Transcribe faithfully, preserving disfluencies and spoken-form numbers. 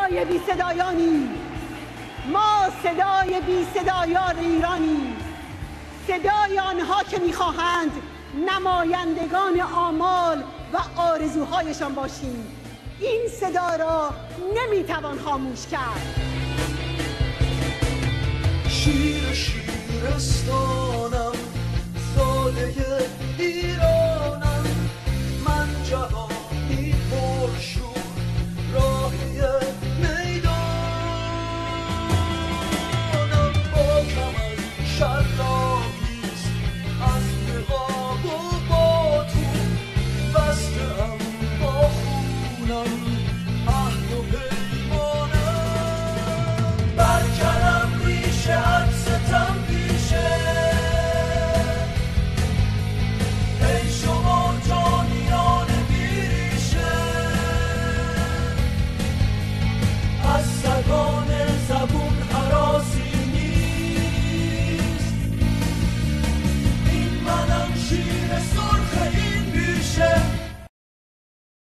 صدای بی صدایانی، ما صدای بی صدایان ایرانی، صدای آنها که میخواهند نمایندگان آمال و آرزوهایشان باشیم. این صدا را نمیتوان خاموش کرد. شیر شیرستانم، ساده